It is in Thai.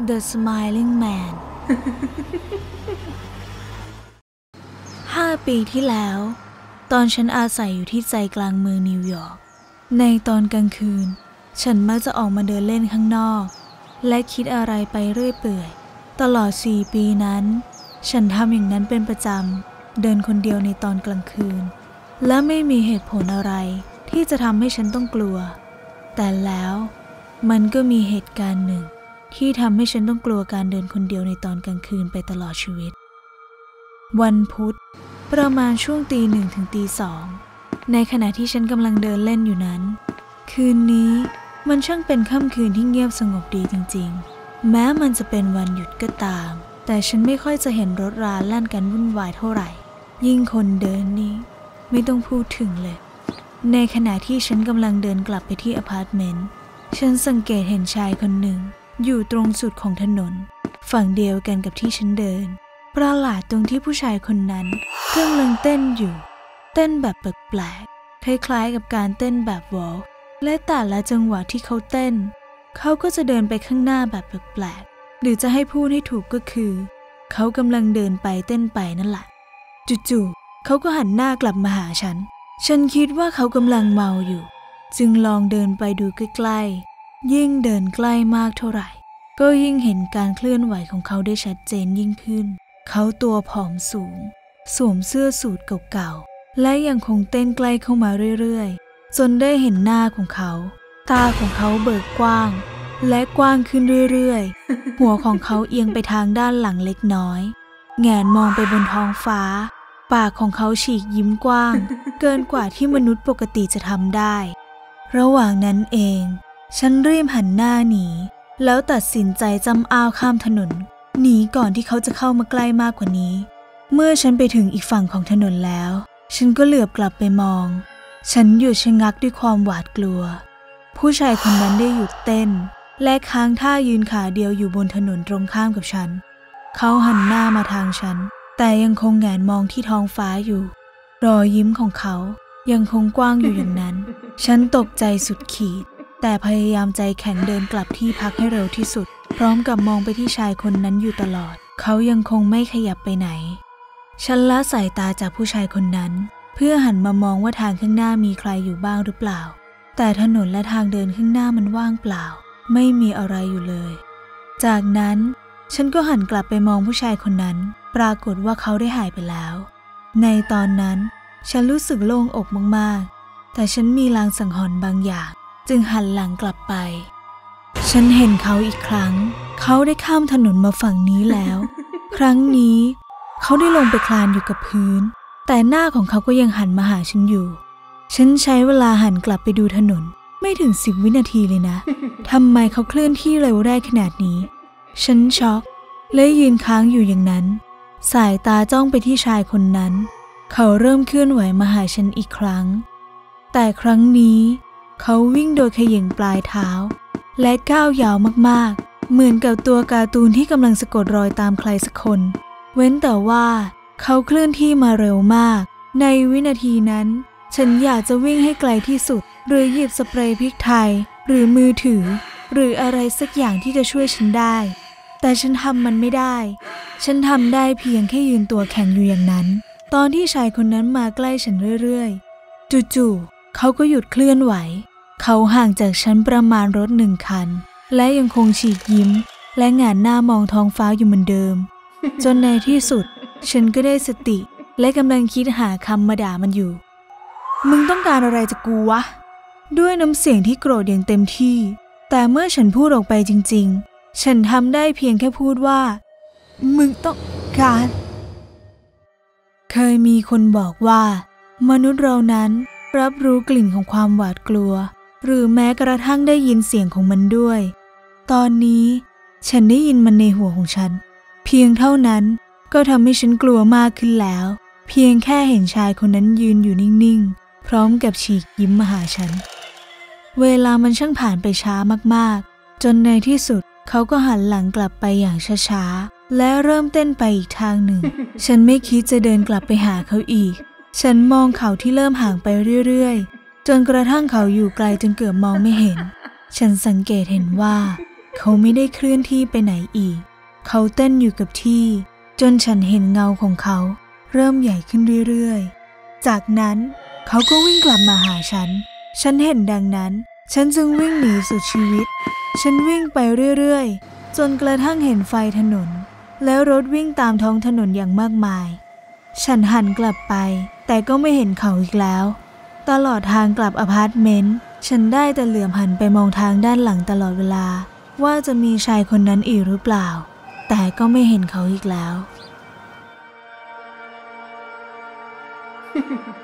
The Smiling Man 5 ปีที่แล้วตอนฉันอาศัยอยู่ที่ใจกลางเมืองนิวยอร์กในตอนกลางคืนฉันมักจะออกมาเดินเล่นข้างนอกและคิดอะไรไปเรื่อยเปื่อยตลอด4 ปีนั้นฉันทำอย่างนั้นเป็นประจำเดินคนเดียวในตอนกลางคืนและไม่มีเหตุผลอะไรที่จะทำให้ฉันต้องกลัวแต่แล้วมันก็มีเหตุการณ์หนึ่งที่ทำให้ฉันต้องกลัวการเดินคนเดียวในตอนกลางคืนไปตลอดชีวิตวันพุธประมาณช่วงตี 1 ถึงตี 2ในขณะที่ฉันกำลังเดินเล่นอยู่นั้นคืนนี้มันช่างเป็นค่ำคืนที่เงียบสงบดีจริงๆแม้มันจะเป็นวันหยุดก็ตามแต่ฉันไม่ค่อยจะเห็นรถราแล่นกันวุ่นวายเท่าไหร่ยิ่งคนเดินนี่ไม่ต้องพูดถึงเลยในขณะที่ฉันกำลังเดินกลับไปที่อพาร์ตเมนต์ฉันสังเกตเห็นชายคนหนึ่งอยู่ตรงสุดของถนนฝั่งเดียวกันกับที่ฉันเดินประหลาดตรงที่ผู้ชายคนนั้นกำลังเต้นอยู่เต้นแบบแปลกๆคล้ายๆกับการเต้นแบบวอล์กและแต่ละจังหวะที่เขาเต้นเขาก็จะเดินไปข้างหน้าแบบแปลกๆหรือจะให้พูดให้ถูกก็คือเขากำลังเดินไปเต้นไปนั่นแหละจู่ๆเขาก็หันหน้ากลับมาหาฉันคิดว่าเขากำลังเมาอยู่จึงลองเดินไปดูใกล้ๆยิ่งเดินใกล้มากเท่าไหร่ก็ยิ่งเห็นการเคลื่อนไหวของเขาได้ชัดเจนยิ่งขึ้นเขาตัวผอมสูงสวมเสื้อสูทเก่าๆและยังคงเต้นใกล้เข้ามาเรื่อยๆจนได้เห็นหน้าของเขาตาของเขาเบิกกว้างและกว้างขึ้นเรื่อยๆหัวของเขาเอียงไปทางด้านหลังเล็กน้อยแงนมองไปบนท้องฟ้าปากของเขาฉีกยิ้มกว้างเกินกว่าที่มนุษย์ปกติจะทำได้ระหว่างนั้นเองฉันรีบหันหน้าหนีแล้วตัดสินใจจำอ้าวข้ามถนนหนีก่อนที่เขาจะเข้ามาใกล้มากกว่านี้เมื่อฉันไปถึงอีกฝั่งของถนนแล้วฉันก็เหลือบกลับไปมองฉันหยุดชะงักด้วยความหวาดกลัวผู้ชายคนนั้นได้หยุดเต้นและค้างท่ายืนขาเดียวอยู่บนถนนตรงข้ามกับฉันเขาหันหน้ามาทางฉันแต่ยังคงแงนมองที่ท้องฟ้าอยู่รอยยิ้มของเขายังคงกว้างอยู่อย่างนั้นฉันตกใจสุดขีดแต่พยายามใจแข็งเดินกลับที่พักให้เร็วที่สุดพร้อมกับมองไปที่ชายคนนั้นอยู่ตลอดเขายังคงไม่ขยับไปไหนฉันละสายตาจากผู้ชายคนนั้นเพื่อหันมามองว่าทางข้างหน้ามีใครอยู่บ้างหรือเปล่าแต่ถนนและทางเดินข้างหน้ามันว่างเปล่าไม่มีอะไรอยู่เลยจากนั้นฉันก็หันกลับไปมองผู้ชายคนนั้นปรากฏว่าเขาได้หายไปแล้วในตอนนั้นฉันรู้สึกโล่งอกมากๆแต่ฉันมีลางสังหรณ์บางอย่างจึงหันหลังกลับไปฉันเห็นเขาอีกครั้งเขาได้ข้ามถนนมาฝั่งนี้แล้ว ครั้งนี้เขาได้ลงไปคลานอยู่กับพื้นแต่หน้าของเขาก็ยังหันมาหาฉันอยู่ฉันใช้เวลาหันกลับไปดูถนนไม่ถึง10 วินาทีเลยนะทำไมเขาเคลื่อนที่เร็วได้ขนาดนี้ฉันช็อกและยืนค้างอยู่อย่างนั้นสายตาจ้องไปที่ชายคนนั้นเขาเริ่มเคลื่อนไหวมาหาฉันอีกครั้งแต่ครั้งนี้เขาวิ่งโดยเขย่งปลายเท้าและก้าวยาวมากๆเหมือนกับตัวการ์ตูนที่กำลังสะกดรอยตามใครสักคนเว้นแต่ว่าเขาเคลื่อนที่มาเร็วมากในวินาทีนั้นฉันอยากจะวิ่งให้ไกลที่สุดหรือหยิบสเปรย์พริกไทยหรือมือถือหรืออะไรสักอย่างที่จะช่วยฉันได้แต่ฉันทำมันไม่ได้ฉันทำได้เพียงแค่ยืนตัวแข็งอยู่อย่างนั้นตอนที่ชายคนนั้นมาใกล้ฉันเรื่อยๆจู่ๆเขาก็หยุดเคลื่อนไหวเขาห่างจากฉันประมาณรถ1 คันและยังคงฉีกยิ้มและแงนหน้ามองท้องฟ้าอยู่เหมือนเดิมจนในที่สุดฉันก็ได้สติและกำลังคิดหาคำมาด่ามันอยู่มึงต้องการอะไรจากกูวะด้วยน้ำเสียงที่โกรธอย่างเต็มที่แต่เมื่อฉันพูดออกไปจริงๆฉันทำได้เพียงแค่พูดว่ามึงต้องการเคยมีคนบอกว่ามนุษย์เรานั้นรับรู้กลิ่นของความหวาดกลัวหรือแม้กระทั่งได้ยินเสียงของมันด้วยตอนนี้ฉันได้ยินมันในหัวของฉันเพียงเท่านั้นก็ทำให้ฉันกลัวมากขึ้นแล้วเพียงแค่เห็นชายคนนั้นยืนอยู่นิ่งๆพร้อมกับฉีกยิ้มมาหาฉันเวลามันช่างผ่านไปช้ามากๆจนในที่สุดเขาก็หันหลังกลับไปอย่างช้าๆและเริ่มเต้นไปอีกทางหนึ่ง ฉันไม่คิดจะเดินกลับไปหาเขาอีกฉันมองเขาที่เริ่มห่างไปเรื่อยๆจนกระทั่งเขาอยู่ไกลจนเกือบมองไม่เห็นฉันสังเกตเห็นว่าเขาไม่ได้เคลื่อนที่ไปไหนอีกเขาเต้นอยู่กับที่จนฉันเห็นเงาของเขาเริ่มใหญ่ขึ้นเรื่อยๆจากนั้นเขาก็วิ่งกลับมาหาฉันเห็นดังนั้นฉันจึงวิ่งหนีสุดชีวิตฉันวิ่งไปเรื่อยๆจนกระทั่งเห็นไฟถนนแล้วรถวิ่งตามท้องถนนอย่างมากมายฉันหันกลับไปแต่ก็ไม่เห็นเขาอีกแล้วตลอดทางกลับอพาร์ตเมนต์ฉันได้แต่เหลือบหันไปมองทางด้านหลังตลอดเวลาว่าจะมีชายคนนั้นอีกหรือเปล่าแต่ก็ไม่เห็นเขาอีกแล้ว